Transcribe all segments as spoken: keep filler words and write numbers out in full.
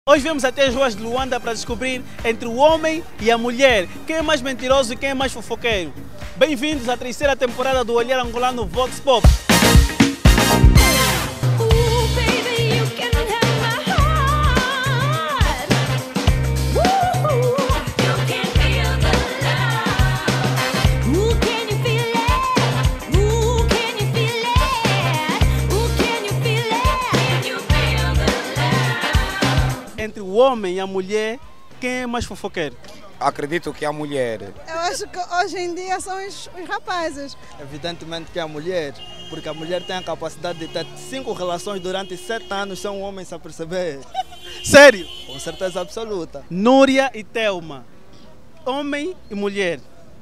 Hoje vamos até as ruas de Luanda para descobrir entre o homem e a mulher quem é mais mentiroso e quem é mais fofoqueiro. Bem-vindos à terceira temporada do Olhar Angolano Vox Pop. Entre o homem e a mulher, quem é mais fofoqueiro? Acredito que a mulher. Eu acho que hoje em dia são os, os rapazes. Evidentemente que é a mulher, porque a mulher tem a capacidade de ter cinco relações durante sete anos sem um homem se aperceber. Sério? Com certeza absoluta. Núria e Thelma, homem e mulher,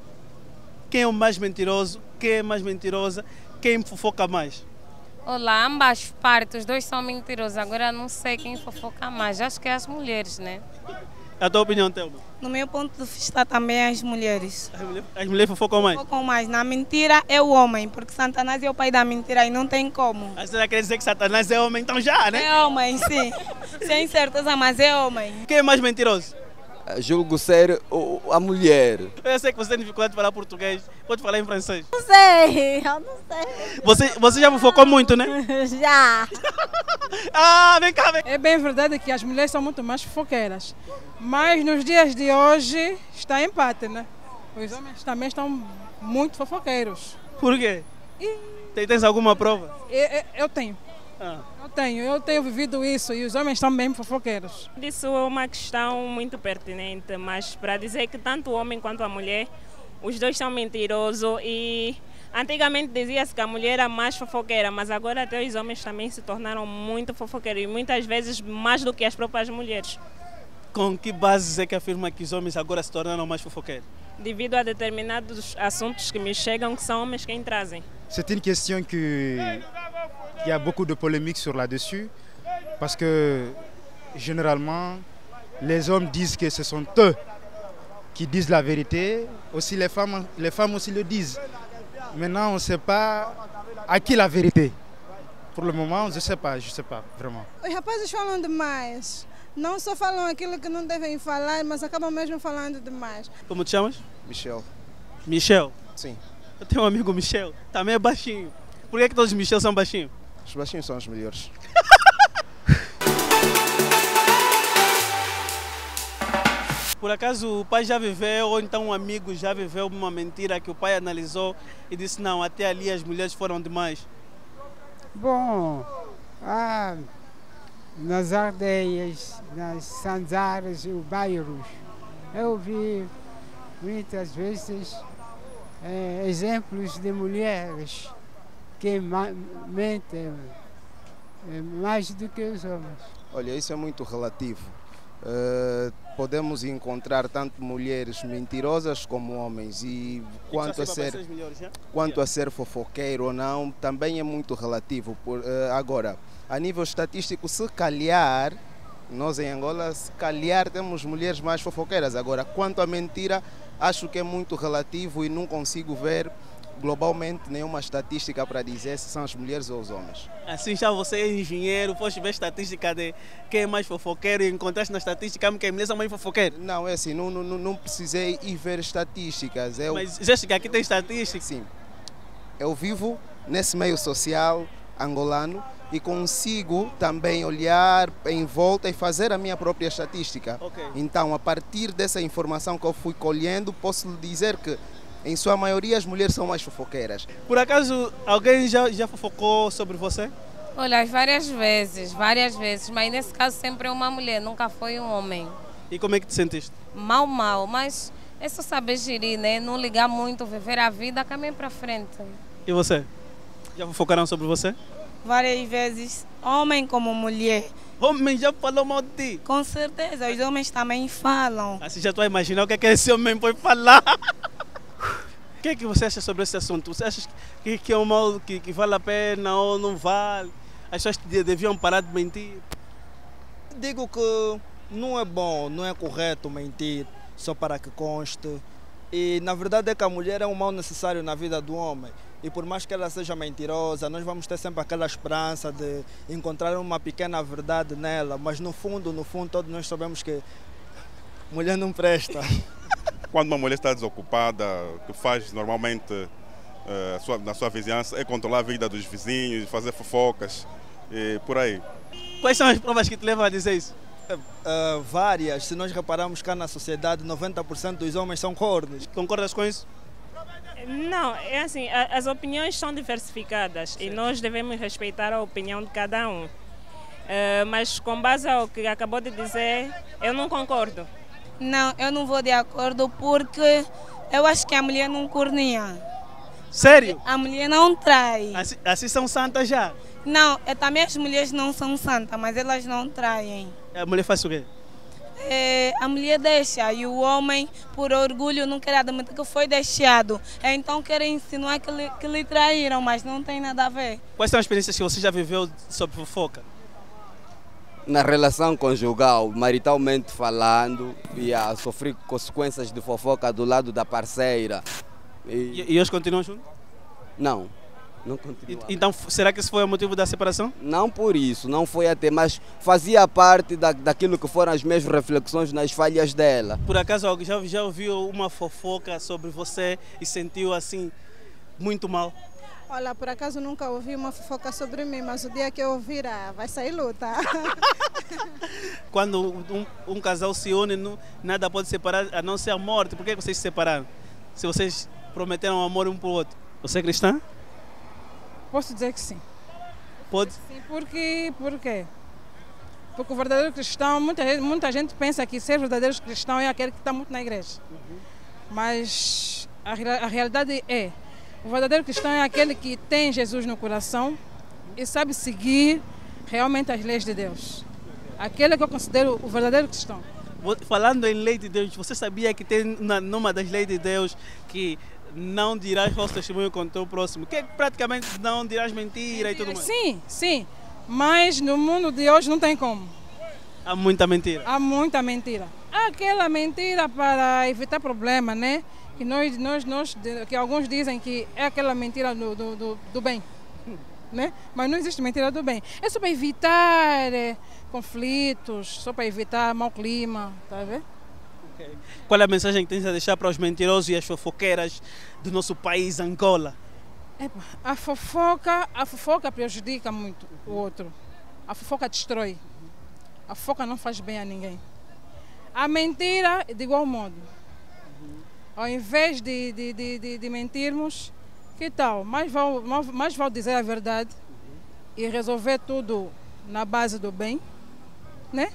quem é o mais mentiroso, quem é mais mentirosa, quem fofoca mais? Olá, ambas partes, os dois são mentirosos. Agora não sei quem fofoca mais. Acho que é as mulheres, né? A tua opinião, Thelma? No meu ponto de vista também as mulheres. As mulheres, as mulheres fofocam mais? Focam mais. Na mentira é o homem, porque Satanás é o pai da mentira e não tem como. A senhora quer dizer que Satanás é homem, então já, né? É homem, sim. Sem certeza, mas é homem. Quem é mais mentiroso? Julgo ser o- a mulher. Eu sei que você tem dificuldade de falar português, pode falar em francês. Não sei, eu não sei. Você, você já fofocou muito, né? Já. Ah, vem cá, vem. É bem verdade que as mulheres são muito mais fofoqueiras, mas nos dias de hoje está empate, né? Os homens também estão muito fofoqueiros. Por quê? Tem, tens alguma prova? Eu, eu- eu tenho, Ah. eu tenho, eu tenho vivido isso e os homens estão bem fofoqueiros. Isso é uma questão muito pertinente, mas para dizer que tanto o homem quanto a mulher, os dois são mentirosos e antigamente dizia-se que a mulher era mais fofoqueira, mas agora até os homens também se tornaram muito fofoqueiros e muitas vezes mais do que as próprias mulheres, Com que bases é que afirma que os homens agora se tornaram mais fofoqueiros? devido a determinados assuntos que me chegam que são homens quem trazem. C'est une question que, il y a beaucoup de polémiques sur là-dessus, parce que généralement, les hommes disent que ce sont eux qui disent la vérité, aussi les femmes, les femmes aussi le disent. Maintenant, on ne sait pas à qui la vérité. Pour le moment, je ne sais pas, je ne sais pas vraiment. Os rapazes falam demais. Não só falam aquilo que não devem falar, mas acabam mesmo falando demais. Como te chamas? Michel. Michel. Sim. Eu tenho um amigo Michel, também é baixinho. Por que, é que todos os Michel são baixinhos? Os baixinhos são os melhores. Por acaso o pai já viveu, ou então um amigo já viveu uma mentira que o pai analisou e disse não, até ali as mulheres foram demais? Bom, ah, nas aldeias, nas sanzaras e bairros, eu vi muitas vezes eh, exemplos de mulheres que ma- mentem eh, mais do que os homens. Olha, isso é muito relativo. Eh, podemos encontrar tanto mulheres mentirosas como homens e quanto a ser Melhores, né? quanto a ser fofoqueiro ou não também é muito relativo. Por, eh, agora, a nível estatístico, se calhar, nós em Angola, se calhar temos mulheres mais fofoqueiras. Agora, quanto à mentira, acho que é muito relativo e não consigo ver globalmente nenhuma estatística para dizer se são as mulheres ou os homens. Assim já você é engenheiro, foste ver estatística de quem é mais fofoqueiro e encontraste na estatística que as mulheres são mais fofoqueiras. Não, é assim, não, não, não precisei ir ver estatísticas. Eu, Mas já chega aqui tem estatística. sim, eu vivo nesse meio social angolano e consigo também olhar em volta e fazer a minha própria estatística. Ok. Então, a partir dessa informação que eu fui colhendo, posso lhe dizer que, em sua maioria, as mulheres são mais fofoqueiras. Por acaso alguém já, já fofocou sobre você? Olha, várias vezes, várias vezes, mas nesse caso sempre é uma mulher, nunca foi um homem. E como é que te sentiste? Mal, mal, mas é só saber gerir, né? Não ligar muito, viver a vida, caminhar para frente. E você? Já fofocaram sobre você? Várias vezes, homem como mulher. Homem já falou mal de ti. Com certeza, os homens também falam. Assim já estou a imaginar o que é que esse homem pode falar. O que é que você acha sobre esse assunto? Você acha que, que é um mal que, que vale a pena ou não vale? As pessoas de- deviam parar de mentir? Digo que não é bom, não é correto mentir só para que conste, E na verdade é que a mulher é um mal necessário na vida do homem. E por mais que ela seja mentirosa, nós vamos ter sempre aquela esperança de encontrar uma pequena verdade nela. Mas no fundo, no fundo, todos nós sabemos que mulher não presta. Quando uma mulher está desocupada, o que faz normalmente uh, sua, na sua vizinhança é controlar a vida dos vizinhos, fazer fofocas e por aí. Quais são as provas que te levam a dizer isso? Uh, várias. Se nós repararmos cá na sociedade, noventa por cento dos homens são cornos. Concordas com isso? Não, é assim, a, as opiniões são diversificadas. Sim. E nós devemos respeitar a opinião de cada um. Uh, mas com base ao que acabou de dizer, eu não concordo. Não, eu não vou de acordo porque eu acho que a mulher não corneia. Sério? A mulher não trai. Assim, assim são santas já? Não, é, também as mulheres não são santas, mas elas não traem. A mulher faz o quê? É, a mulher deixa e o homem, por orgulho, não quer admitir que foi deixado. Então querem insinuar que lhe, que lhe traíram, mas não tem nada a ver. Quais são as experiências que você já viveu sobre fofoca? Na relação conjugal, maritalmente falando, e a sofrer consequências de fofoca do lado da parceira. E, e, e eles continuam juntos? Não. Não continua. Então, será que esse foi o motivo da separação? Não por isso, não foi até, mas fazia parte da, daquilo que foram as minhas reflexões nas falhas dela. Por acaso, já, já ouviu uma fofoca sobre você e sentiu assim, muito mal? Olha, por acaso nunca ouvi uma fofoca sobre mim, mas o dia que eu ouvir, ah, vai sair luta. Quando um, um casal se une, não, nada pode separar a não ser a morte. Por que vocês se separaram? Se vocês prometeram amor um para o outro. Você é cristã? Posso dizer que sim. Pode? Sim, porque, por quê? Porque o verdadeiro cristão, muita, muita gente pensa que ser verdadeiro cristão é aquele que está muito na igreja. Uhum. Mas a, a realidade é, o verdadeiro cristão é aquele que tem Jesus no coração e sabe seguir realmente as leis de Deus. Aquele que eu considero o verdadeiro cristão. Falando em lei de Deus, você sabia que tem numa das leis de Deus que não dirás falso testemunho contra o teu próximo, que é praticamente não dirás mentira e tudo mais? Sim, sim, mas no mundo de hoje não tem como. Há muita mentira? Há muita mentira. Há aquela mentira para evitar problema, né? Que, nós, nós, nós, que alguns dizem que é aquela mentira do, do, do, do bem, né? Mas não existe mentira do bem. É só para evitar é, conflitos, só para evitar mau clima, tá vendo? Okay. Qual é a mensagem que tens a deixar para os mentirosos e as fofoqueiras do nosso país, Angola? Epa, a fofoca, a fofoca prejudica muito o outro. A fofoca destrói. A fofoca não faz bem a ninguém. A mentira é de igual modo. Ao invés de, de, de, de, de mentirmos, que tal? Mais vale, mais vale dizer a verdade e resolver tudo na base do bem, né?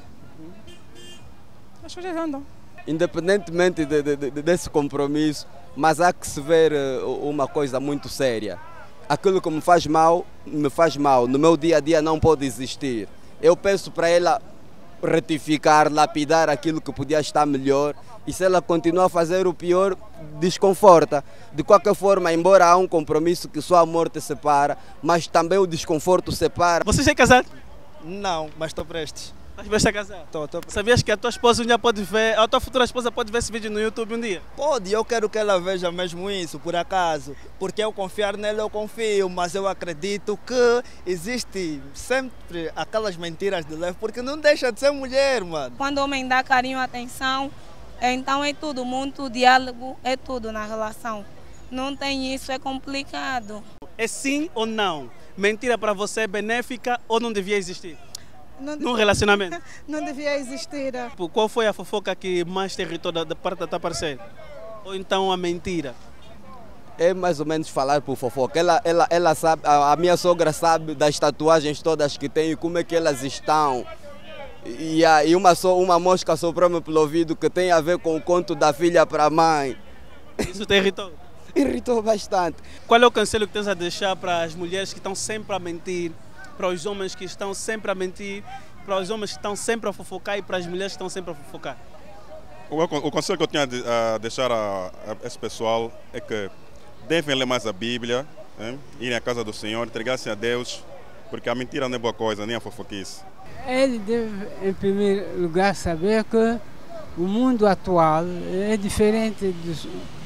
As coisas andam. Independentemente de, de, de, desse compromisso, mas há que se ver uma coisa muito séria. Aquilo que me faz mal, me faz mal. No meu dia a dia não pode existir. Eu peço para ela retificar, lapidar aquilo que podia estar melhor. E se ela continuar a fazer o pior, desconforta. De qualquer forma, embora há um compromisso que só a morte separa, mas também o desconforto separa. Você já é casado? Não, mas estou prestes. Mas vai estar casado? Tô, tô. Sabias que a tua esposa um dia pode ver, a tua futura esposa pode ver esse vídeo no YouTube um dia? Pode, eu quero que ela veja mesmo isso, por acaso. Porque eu confiar nela, eu confio, mas eu acredito que existe sempre aquelas mentiras de leve, porque não deixa de ser mulher, mano. Quando o homem dá carinho e atenção, então é tudo, muito diálogo, é tudo na relação. Não tem isso, é complicado. É sim ou não? Mentira para você é benéfica ou não devia existir? Não Num relacionamento? Não devia existir. Qual foi a fofoca que mais te irritou da, da parte da tua parceira? Ou então a mentira? É mais ou menos falar por fofoca. Ela, ela, ela sabe, a, a minha sogra sabe das tatuagens todas que tem e como é que elas estão. E, e uma, so, uma mosca soprou-me pelo ouvido que tem a ver com o conto da filha para a mãe. Isso te irritou? Irritou bastante. Qual é o conselho que tens a deixar para as mulheres que estão sempre a mentir? Para os homens que estão sempre a mentir, para os homens que estão sempre a fofocar e para as mulheres que estão sempre a fofocar? O, o conselho que eu tinha a deixar a, a esse pessoal é que devem ler mais a Bíblia, hein? Irem à casa do Senhor, entregar-se a Deus, porque a mentira não é boa coisa, nem a fofoquice. Ele deve, em primeiro lugar, saber que o mundo atual é diferente dos,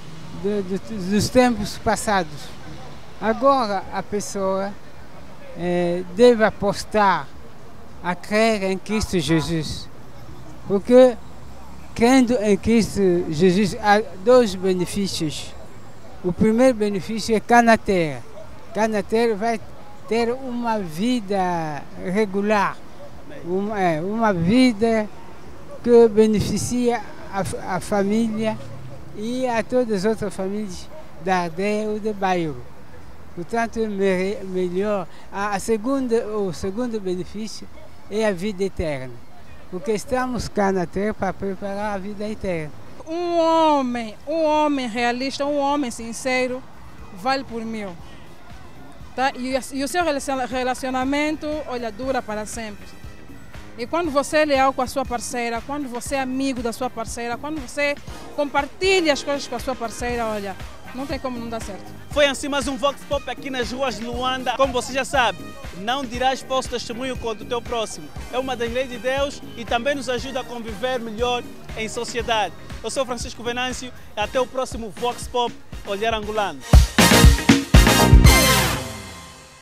do, do, dos tempos passados. Agora a pessoa é, deve apostar a crer em Cristo Jesus, porque crendo em Cristo Jesus há dois benefícios. O primeiro benefício é cá na terra. Cá na terra vai ter uma vida regular, uma, é, uma vida que beneficia a, a família e a todas as outras famílias da aldeia ou do bairro. Portanto, é me, melhor. A, a segunda, o segundo benefício é a vida eterna, porque estamos cá na terra para preparar a vida eterna. Um homem, um homem realista, um homem sincero, vale por mil. Tá? E, e o seu relacionamento, olha, dura para sempre. E quando você é leal com a sua parceira, quando você é amigo da sua parceira, quando você compartilha as coisas com a sua parceira, olha, não tem como não dar certo. Foi assim mais um Vox Pop aqui nas ruas de Luanda. Como você já sabe, não dirás falso testemunho contra o teu próximo. É uma das leis de Deus e também nos ajuda a conviver melhor em sociedade. Eu sou Francisco Venâncio e até o próximo Vox Pop Olhar Angolano.